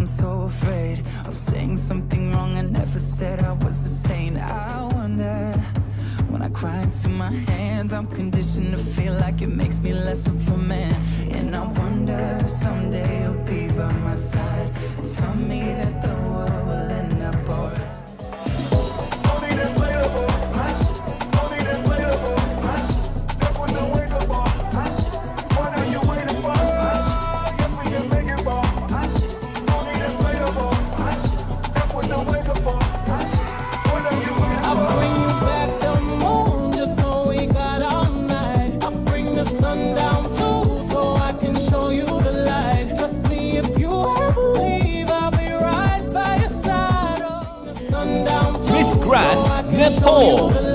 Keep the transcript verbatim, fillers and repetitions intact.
so afraid of saying something wrong. I never said I was a saint. I wonder, when I cry into my hands, I'm conditioned to feel like it makes me less of a man. And I wonder if someday you'll be by my side and tell me that the world will end up alright. Grand Nepal.